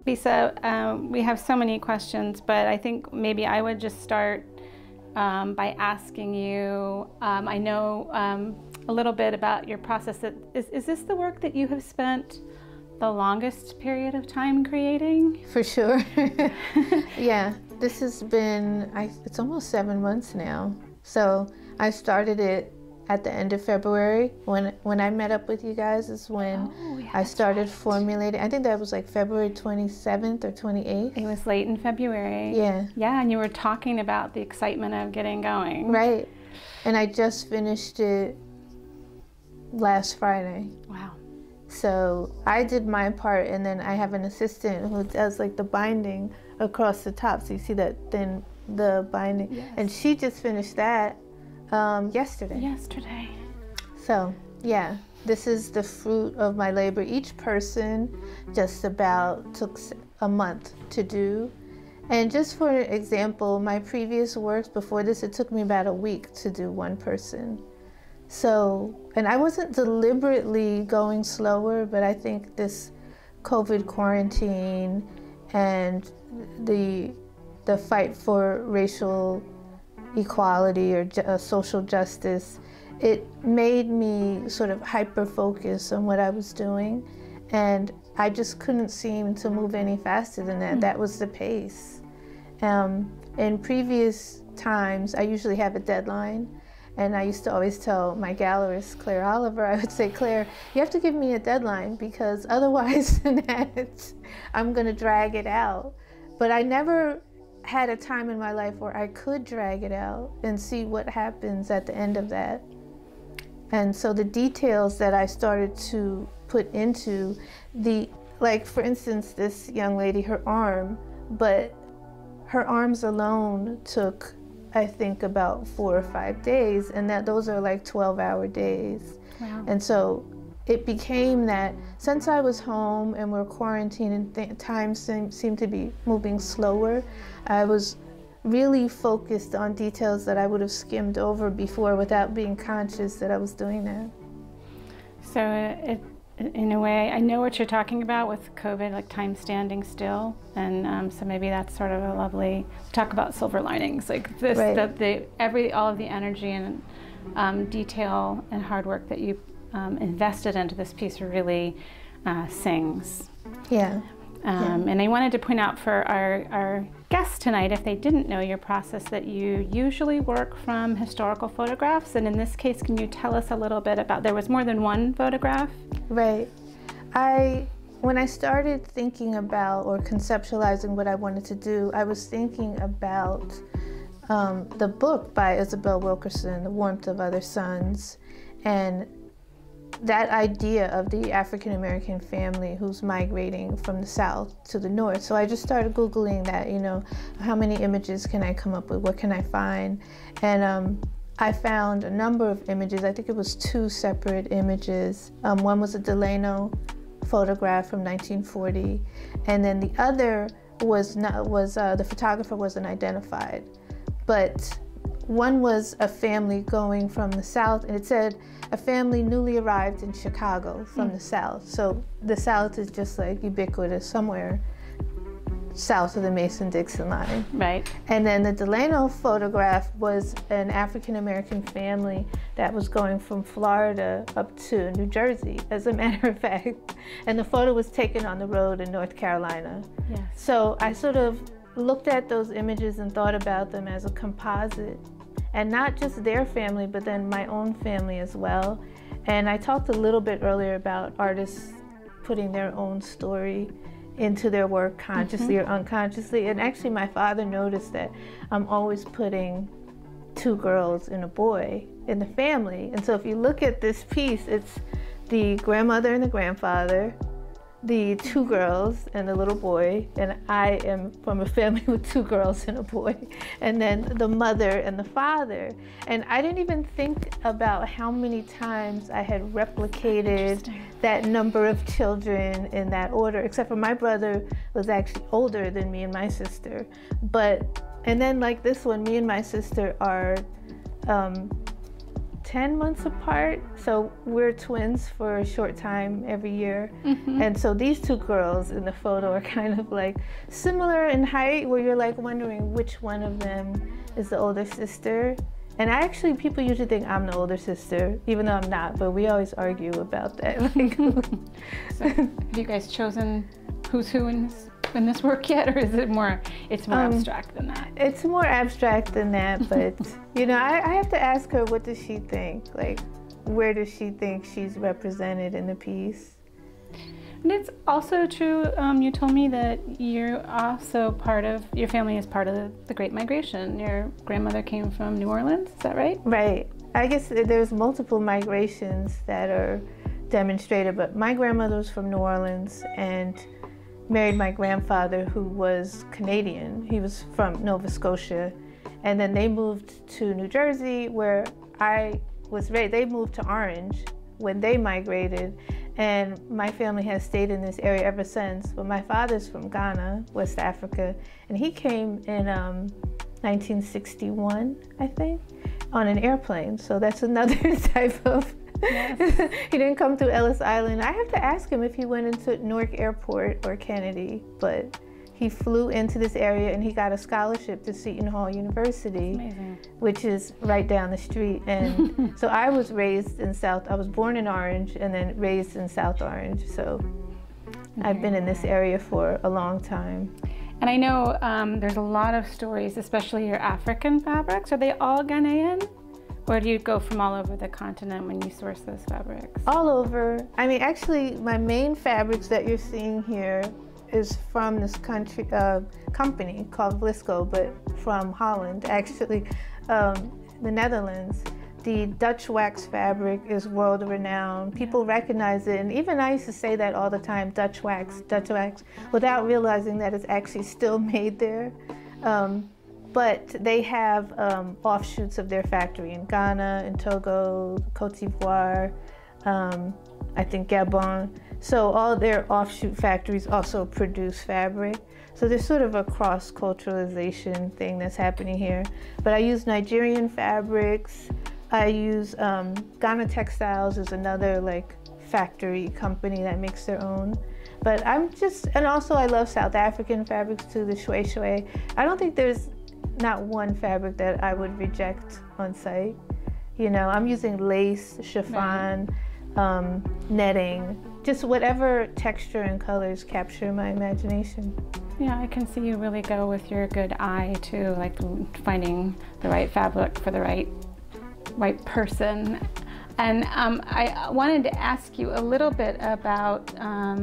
Bisa, we have so many questions, but I think maybe I would just start by asking you, I know a little bit about your process. Is this the work that you have spent the longest period of time creating? For sure. Yeah, this has been, it's almost 7 months now. So I started it at the end of February. When I met up with you guys is when I started formulating. I think that was like February 27th or 28th. It was late in February. Yeah. Yeah, and you were talking about the excitement of getting going. Right. And I just finished it last Friday. Wow. So I did my part, and then I have an assistant who does like the binding across the top. So you see that thin, the binding. Yes. And she just finished that yesterday. Yesterday. So yeah, this is the fruit of my labor. Each person just about took a month to do. And just for example, my previous works before this, it took me about a week to do one person. So, and I wasn't deliberately going slower, but I think this COVID quarantine and the fight for racial equality or social justice, it made me sort of hyper-focus on what I was doing, and I just couldn't seem to move any faster than that. That was the pace. In previous times, I usually have a deadline, and I used to always tell my gallerist, Claire Oliver, I would say, Claire, you have to give me a deadline because otherwise I'm gonna drag it out. But I never had a time in my life where I could drag it out and see what happens at the end of that. And so the details that I started to put into like for instance, this young lady, her arm, but her arms alone took, I think, about 4 or 5 days, and those are like 12-hour days. Wow. And so it became that since I was home and we're quarantined and time seemed to be moving slower, I was really focused on details that I would have skimmed over before without being conscious that I was doing that. So in a way, I know what you're talking about with COVID, like time standing still, and so maybe that's sort of a lovely talk about silver linings, like this, right. All of the energy and detail and hard work that you invested into this piece really sings. Yeah. And I wanted to point out for our guests tonight, if they didn't know your process, that you usually work from historical photographs, and in this case, can you tell us a little bit about, there was more than one photograph? Right. When I started thinking about or conceptualizing what I wanted to do, I was thinking about the book by Isabel Wilkerson, The Warmth of Other Suns, and that idea of the African-American family who's migrating from the South to the North. So I just started Googling that, you know, how many images can I come up with? What can I find? And I found a number of images. I think it was 2 separate images. One was a Delano photograph from 1940, and then the other was the photographer wasn't identified. But one was a family going from the South, and it said a family newly arrived in Chicago from the South. So the South is just like ubiquitous somewhere south of the Mason-Dixon line. Right. And then the Delano photograph was an African-American family that was going from Florida up to New Jersey, as a matter of fact. And the photo was taken on the road in North Carolina. Yes. So I sort of looked at those images and thought about them as a composite, and not just their family, but then my own family as well. And I talked a little bit earlier about artists putting their own story into their work consciously or unconsciously. And actually my father noticed that I'm always putting 2 girls and a boy in the family. And so if you look at this piece, it's the grandmother and the grandfather, the 2 girls and the little boy, and I am from a family with 2 girls and a boy, and then the mother and the father. And I didn't even think about how many times I had replicated that number of children in that order, except for my brother was actually older than me and my sister. And then like this one, me and my sister are 10 months apart. So we're twins for a short time every year. And so these two girls in the photo are kind of like similar in height, where you're like wondering which one of them is the older sister. And people usually think I'm the older sister, even though I'm not, but we always argue about that. So have you guys chosen who's who in this work yet, or is it's more abstract than that? It's more abstract than that, but I have to ask her, what does she think? Like, where does she think she's represented in the piece? And it's also true, you told me that you're also your family is part of the Great Migration. Your grandmother came from New Orleans, is that right? Right. I guess there's multiple migrations that are demonstrated, but my grandmother was from New Orleans and married my grandfather, who was Canadian. He was from Nova Scotia. And then they moved to New Jersey, where I was raised. They moved to Orange when they migrated. And my family has stayed in this area ever since. But my father's from Ghana, West Africa, and he came in 1961, I think, on an airplane. So that's another type of, yes. He didn't come through Ellis Island. I have to ask him if he went into Newark Airport or Kennedy, but he flew into this area and he got a scholarship to Seton Hall University, which is right down the street. And so I was raised in I was born in Orange and then raised in South Orange. So I've been in this area for a long time. And I know there's a lot of stories, especially your African fabrics. Are they all Ghanaian? Or do you go from all over the continent when you source those fabrics? All over. I mean, actually, my main fabrics that you're seeing here is from this company called Vlisco, but from Holland, actually, the Netherlands. The Dutch wax fabric is world renowned. People recognize it, and even I used to say that all the time, Dutch wax, without realizing that it's actually still made there. But they have offshoots of their factory in Ghana, in Togo, Cote d'Ivoire, I think Gabon. So all their offshoot factories also produce fabric. So there's sort of a cross-culturalization thing that's happening here. But I use Nigerian fabrics. I use Ghana Textiles is another factory company that makes their own. But and also I love South African fabrics too, the shwe shwe. I don't think there's not one fabric that I would reject on site. I'm using lace, chiffon, netting, just whatever texture and colors capture my imagination. Yeah, I can see you really go with your good eye to finding the right fabric for the right person. And I wanted to ask you a little bit about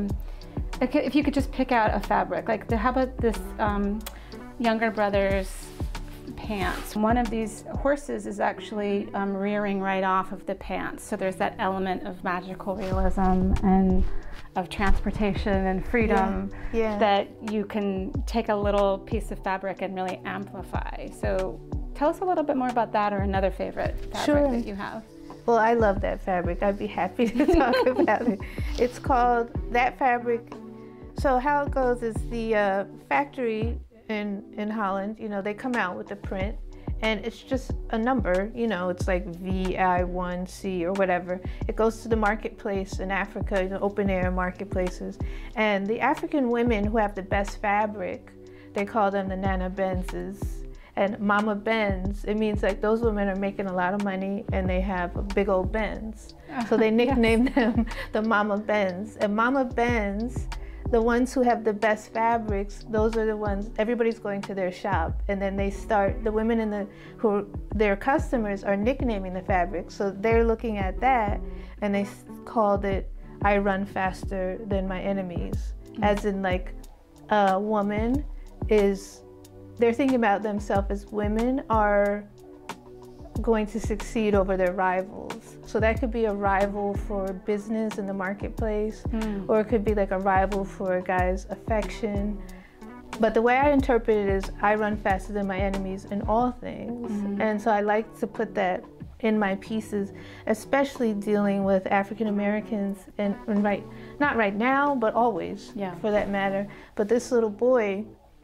if you could just pick out a fabric, how about this younger brother's pants. One of these horses is actually rearing right off of the pants, so there's that element of magical realism and of transportation and freedom that you can take a little piece of fabric and really amplify. So tell us a little bit more about that, or another favorite fabric that you have. Well, I love that fabric. I'd be happy to talk about it. It's called that fabric. So how it goes is the factory in Holland, they come out with the print, and it's just a number, it's like VI1C or whatever. It goes to the marketplace in Africa, open air marketplaces, and the African women who have the best fabric, they call them the Nana Benzes. And Mama Benz, it means those women are making a lot of money and they have a big old Benz. So they nickname them the Mama Benz. And Mama Benz, the ones who have the best fabrics, those are the ones, everybody's going to their shop, and then the women their customers are nicknaming the fabric. So they're looking at that and they called it, I run faster than my enemies. As in a woman they're thinking about themselves as women are going to succeed over their rivals. So that could be a rival for business in the marketplace, or it could be a rival for a guy's affection. But the way I interpret it is, I run faster than my enemies in all things. And so I like to put that in my pieces, especially dealing with African Americans, and not right now, but always, for that matter. But this little boy,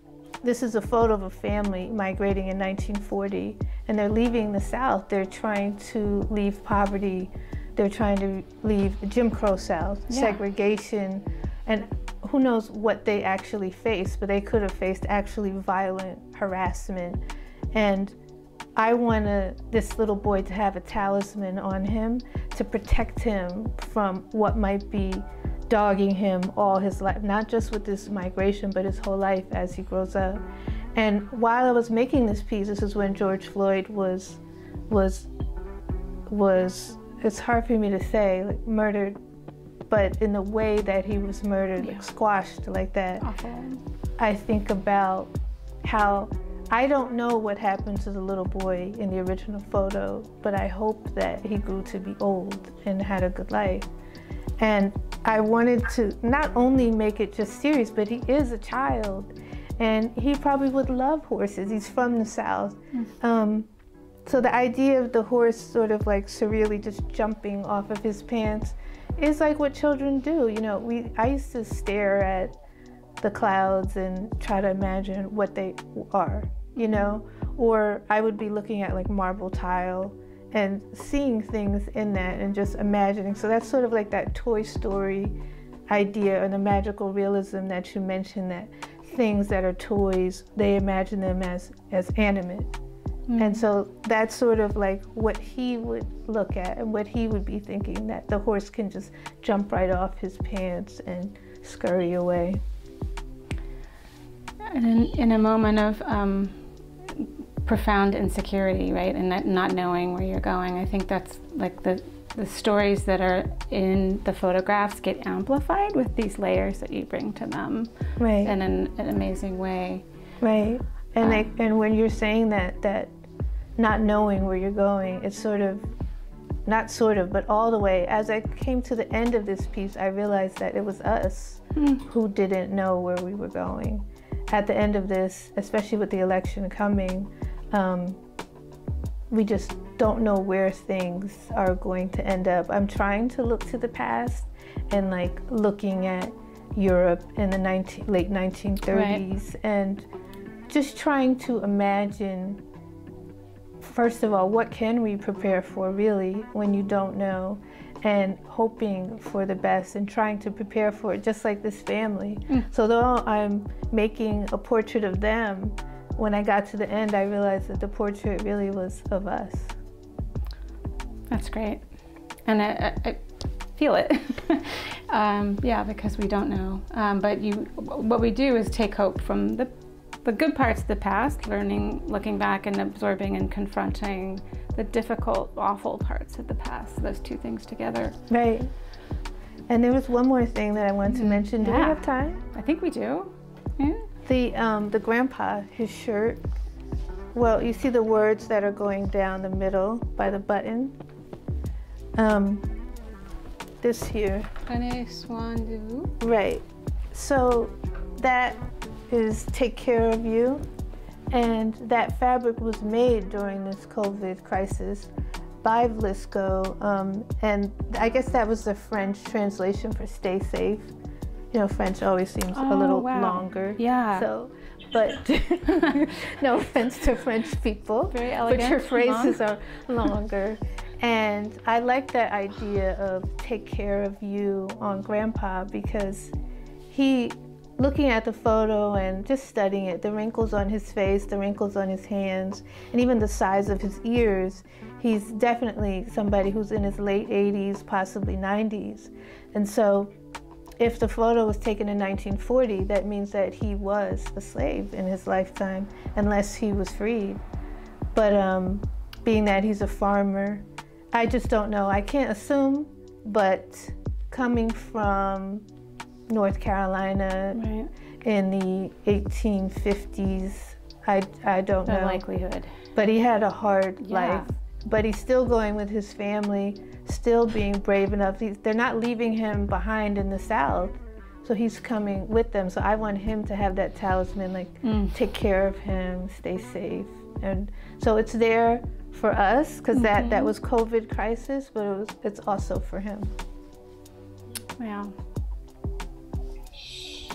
this is a photo of a family migrating in 1940, and they're leaving the South. They're trying to leave poverty. They're trying to leave the Jim Crow South, segregation, and who knows what they actually faced, but they could have faced actually violent harassment. And I want this little boy to have a talisman on him to protect him from what might be dogging him all his life, not just with this migration, but his whole life as he grows up. And while I was making this piece, this is when George Floyd was it's hard for me to say, like, murdered, but in the way that he was murdered, like squashed like that. Awful. I think about how I don't know what happened to the little boy in the original photo, but I hope that he grew to be old and had a good life. And I wanted to not only make it just serious, but he is a child, and he probably would love horses. He's from the South. So the idea of the horse sort of like surreally just jumping off of his pants is like what children do. You know, I used to stare at the clouds and try to imagine what they are, you know, or I would be looking at like marble tile and seeing things in that and just imagining. So that's sort of like that Toy Story idea and the magical realism that you mentioned, that things that are toys, they imagine them as animate. And so that's sort of like what he would look at and what he would be thinking, that the horse can just jump right off his pants and scurry away. And in a moment of profound insecurity, right, and not knowing where you're going, I think that's like the stories that are in the photographs get amplified with these layers that you bring to them, right, in an amazing way. Right. And and when you're saying that not knowing where you're going, it's sort of, not sort of, but all the way. As I came to the end of this piece, I realized that it was us who didn't know where we were going. At the end of this, especially with the election coming, we just don't know where things are going to end up. I'm trying to look to the past and like looking at Europe in the late 1930s, and just trying to imagine, first of all, what can we prepare for really when you don't know, and hoping for the best and trying to prepare for it, just like this family. So though I'm making a portrait of them, when I got to the end, I realized that the portrait really was of us. That's great. And I feel it. Yeah, because we don't know. But what we do is take hope from the good parts of the past, learning, looking back and absorbing and confronting the difficult, awful parts of the past, those two things together. Right. And there was one more thing that I wanted to mention. Do we have time? I think we do. Yeah. The grandpa, his shirt, well, you see the words that are going down the middle by the button. This here. Prenez soin de vous. Right. So that is take care of you. And that fabric was made during this COVID crisis by Vlisco. And I guess that was the French translation for stay safe. You know, French always seems a little longer. Yeah. So, but no offense to French people. Very elegant. But your phrases are longer. And I like that idea of take care of you on Grandpa, because looking at the photo and just studying it, the wrinkles on his face, the wrinkles on his hands, and even the size of his ears, he's definitely somebody who's in his late 80s, possibly 90s. And so if the photo was taken in 1940, that means that he was a slave in his lifetime, unless he was freed. But being that he's a farmer, I just don't know. I can't assume, but coming from North Carolina in the 1850s, I don't know. No likelihood. But he had a hard life. But he's still going with his family, still being brave enough. They're not leaving him behind in the South, so he's coming with them. So I want him to have that talisman, like take care of him, stay safe. And so it's there for us, because that was COVID crisis, but it's also for him. Wow.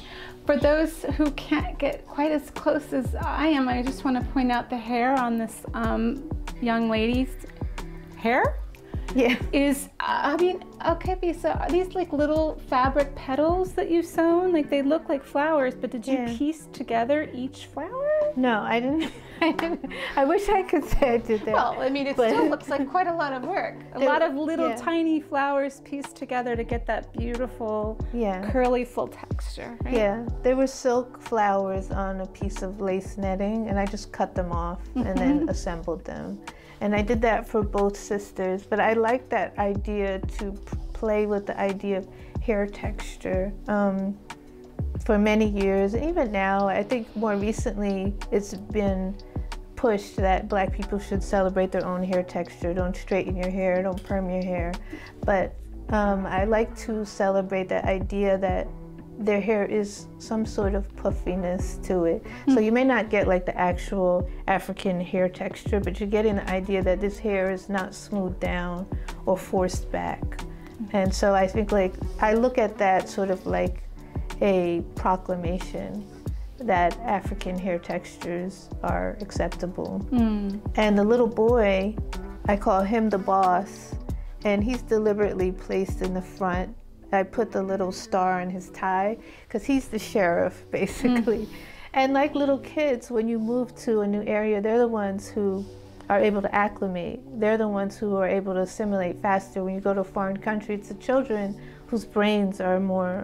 For those who can't get quite as close as I am, I just want to point out the hair on this young lady's hair. Yeah. Is, I mean, okay, Bisa, are these like little fabric petals that you've sewn? Like they look like flowers, but did you piece together each flower? No, I didn't. I wish I could say I did that. Well, I mean, it still looks like quite a lot of work. A lot of little tiny flowers pieced together to get that beautiful, curly, full texture. Right? Yeah, there were silk flowers on a piece of lace netting, and I just cut them off and then assembled them. And I did that for both sisters, but I like that idea to play with the idea of hair texture. For many years, and even now, I think more recently, it's been pushed that Black people should celebrate their own hair texture. Don't straighten your hair, don't perm your hair. But I like to celebrate the idea that their hair is some sort of puffiness to it. So you may not get like the actual African hair texture, but you're getting the idea that this hair is not smoothed down or forced back. And so I think like, I look at that sort of like a proclamation that African hair textures are acceptable. And the little boy, I call him the boss, and he's deliberately placed in the front. I put the little star on his tie because he's the sheriff, basically. And like little kids, when you move to a new area, they're the ones who are able to acclimate. They're the ones who are able to assimilate faster. When you go to a foreign country, it's the children whose brains are more,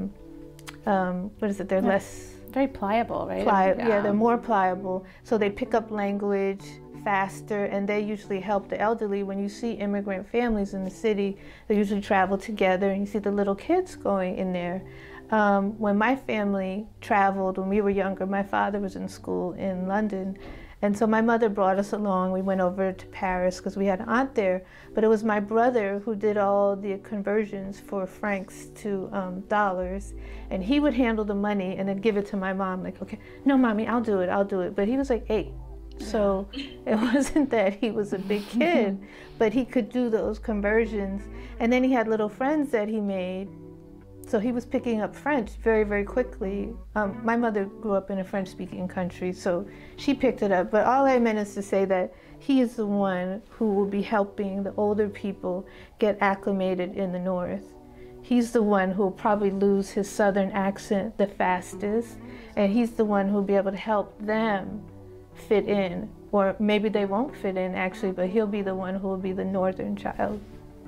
they're less... Very pliable, right? Yeah, they're more pliable. So they pick up language faster, and they usually help the elderly. When you see immigrant families in the city, they usually travel together, and you see the little kids going in there. When my family traveled, when we were younger, my father was in school in London, and so my mother brought us along. We went over to Paris because we had an aunt there, but it was my brother who did all the conversions for francs to dollars, and he would handle the money and then give it to my mom, like, okay, no, mommy, I'll do it. But he was like 8. So it wasn't that he was a big kid, but he could do those conversions. And then he had little friends that he made. So he was picking up French very, very quickly. My mother grew up in a French-speaking country, so she picked it up. But all I meant is to say that he is the one who will be helping the older people get acclimated in the North. He's the one who will probably lose his Southern accent the fastest, and he's the one who will be able to help them fit in. Or maybe they won't fit in, actually, but he'll be the one who will be the Northern child.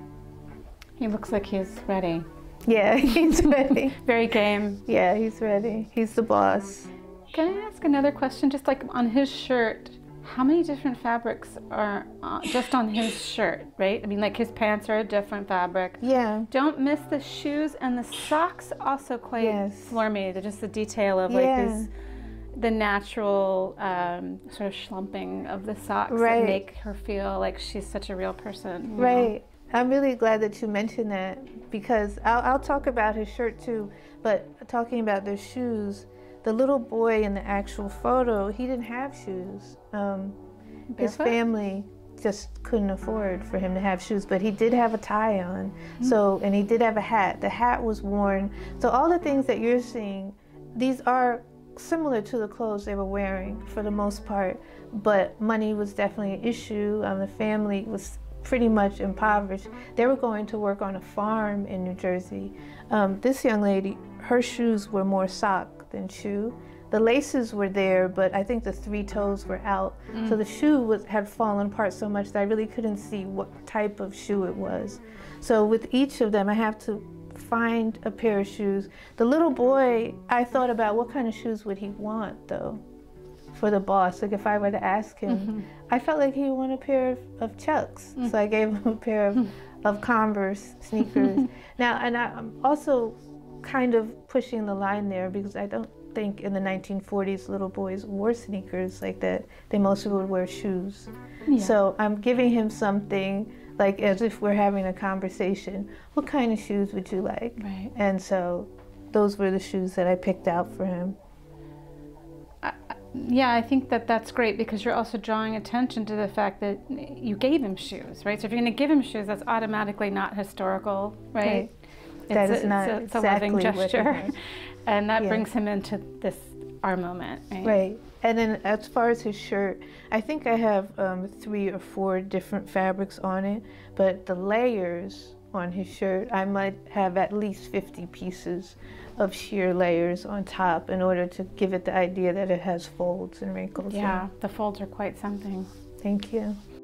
He looks like he's ready. Yeah, he's ready. Very game. Yeah, he's ready. He's the boss. Can I ask another question? Just like on his shirt, how many different fabrics are just on his shirt, right? I mean, like his pants are a different fabric. Yeah. Don't miss the shoes and the socks, also quite floor made. Just the detail of like this, the natural sort of schlumping of the socks that make her feel like she's such a real person. Right. I'm really glad that you mentioned that, because I'll talk about his shirt too, but talking about the shoes, the little boy in the actual photo, he didn't have shoes. His family just couldn't afford for him to have shoes, but he did have a tie on. So, and he did have a hat. The hat was worn. So all the things that you're seeing, these are similar to the clothes they were wearing for the most part, but money was definitely an issue. The family was pretty much impoverished. They were going to work on a farm in New Jersey. This young lady, her shoes were more sock than shoe. The laces were there, but I think the 3 toes were out. So the shoe had fallen apart so much that I really couldn't see what type of shoe it was. So with each of them, I have to find a pair of shoes. The little boy, I thought about what kind of shoes would he want though for the boss. Like if I were to ask him, I felt like he would want a pair of Chucks. So I gave him a pair of Converse sneakers. Now, and I'm also kind of pushing the line there, because I don't think in the 1940s little boys wore sneakers like that. They mostly would wear shoes. So I'm giving him something like as if we're having a conversation. What kind of shoes would you like? Right. And so those were the shoes that I picked out for him. Yeah, I think that that's great, because you're also drawing attention to the fact that you gave him shoes, right? So if you're going to give him shoes, that's automatically not historical, right? that is not it's exactly a loving gesture. And that yeah. brings him into our moment, right? Right. And then as far as his shirt, I think I have 3 or 4 different fabrics on it, but the layers on his shirt, I might have at least 50 pieces of sheer layers on top in order to give it the idea that it has folds and wrinkles. Yeah, the folds are quite something. Thank you.